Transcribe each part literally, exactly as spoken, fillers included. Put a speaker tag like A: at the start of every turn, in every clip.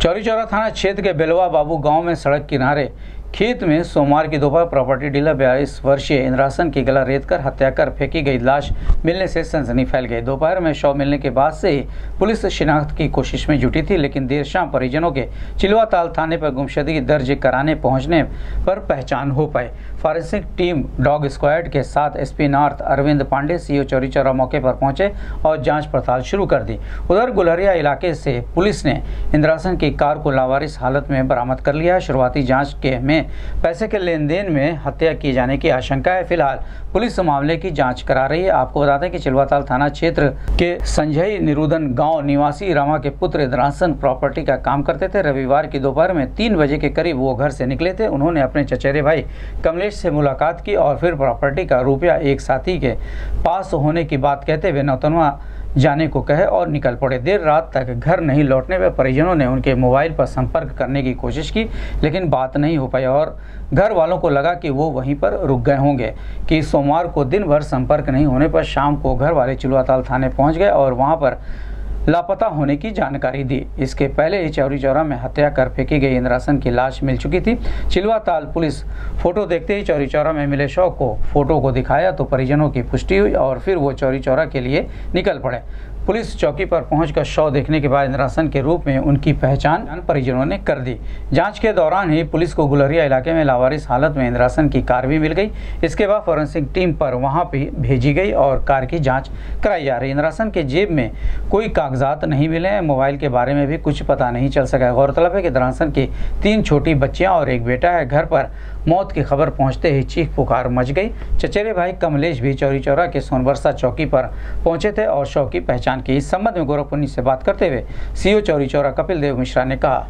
A: चौरी चौरा थाना क्षेत्र के बेलवा बाबू गांव में सड़क किनारे खेत में सोमवार की दोपहर प्रॉपर्टी डीलर बयालीस वर्षीय इंद्रासन की गला रेत कर हत्या कर फेंकी गई लाश मिलने से सनसनी फैल गई। दोपहर में शव मिलने के बाद से ही पुलिस शिनाख्त की कोशिश में जुटी थी, लेकिन देर शाम परिजनों के चिलवाताल थाने पर गुमशुदगी दर्ज कराने पहुंचने पर पहचान हो पाई। फॉरेंसिक टीम डॉग स्क्वाड के साथ SP north Arvind Pandey CO Chauri Chaura मौके पर पहुंचे और जांच पड़ताल शुरू कर दी। उधर गुलरिया इलाके से पुलिस ने इंद्रासन की कार को लावारिस हालत में बरामद कर लिया है। शुरुआती जांच के में पैसे के लेन देन में हत्या किए जाने की आशंका है। फिलहाल पुलिस मामले की जांच करा रही है। आपको बता दें कि चिलवाताल थाना क्षेत्र के संजय निरुदन गांव निवासी रमा के पुत्र इंद्रासन प्रॉपर्टी का काम करते थे। रविवार की दोपहर में तीन बजे के करीब वो घर से निकले थे। उन्होंने अपने चचेरे भाई कमलेश से मुलाकात की और फिर प्रॉपर्टी का रुपया एक साथी के पास होने की बात कहते हुए नौतनवा जाने को कहे और निकल पड़े। देर रात तक घर नहीं लौटने पर परिजनों ने उनके मोबाइल पर संपर्क करने की कोशिश की, लेकिन बात नहीं हो पाई और घर वालों को लगा कि वो वहीं पर रुक गए होंगे कि सोमवार को दिन भर संपर्क नहीं होने पर शाम को घर वाले चिलवाताल थाने पहुंच गए और वहां पर लापता होने की जानकारी दी। इसके पहले ही चौरी चौरा में हत्या कर फेंकी गई इंद्रासन की लाश मिल चुकी थी। चिलवाताल पुलिस फोटो देखते ही चौरी चौरा में मिले शव को फोटो को दिखाया तो परिजनों की पुष्टि हुई और फिर वो चौरी चौरा के लिए निकल पड़े। पुलिस चौकी पर पहुंचकर शव देखने के बाद इंद्रासन के रूप में उनकी पहचान परिजनों ने कर दी। जांच के दौरान ही पुलिस को गुलरिया इलाके में लावारिस हालत में इंद्रासन की कार भी मिल गई। इसके बाद फॉरेंसिक टीम पर वहां भी भेजी गई और कार की जांच कराई जा रही। इंद्रासन के जेब में कोई कागजात नहीं मिले। मोबाइल के बारे में भी कुछ पता नहीं चल सका। गौरतलब है कि इंद्रासन की तीन छोटी बच्चियां और एक बेटा है। घर पर मौत की खबर पहुंचते ही चीख पुकार मच गई। चचेरे भाई कमलेश भी चौरी चौरा के सोनबरसा चौकी पर पहुंचे थे और शव की पहचान की। इस संबंध में गोरखपुर से बात करते हुए सीओ चौरी चौरा कपिल देव मिश्रा ने कहा,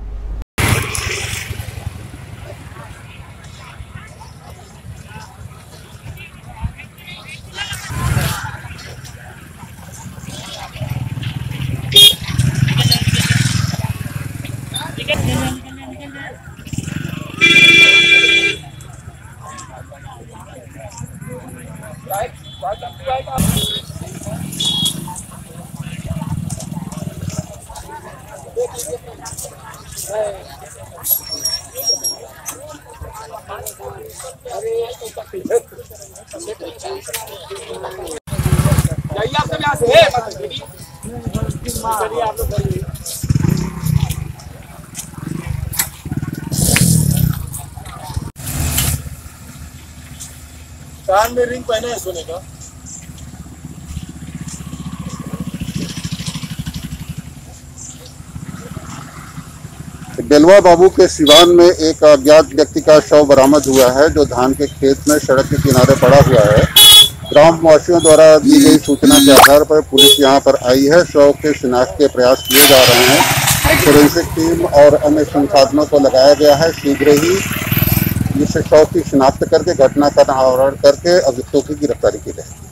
B: कान में रिंग पहने है सोने का।
C: बेलवा बाबू के सिवान में एक अज्ञात व्यक्ति का शव बरामद हुआ है, जो धान के खेत में सड़क के किनारे पड़ा हुआ है। ग्रामवासियों द्वारा दी गई सूचना के आधार पर पुलिस यहां पर आई है। शव के शिनाख्त के प्रयास किए जा रहे हैं। फोरेंसिक टीम और अन्य संसाधनों को लगाया गया है। शीघ्र ही इस शव की शिनाख्त करके घटना का अनावरण करके अभियुक्तों की गिरफ्तारी की जाएगी।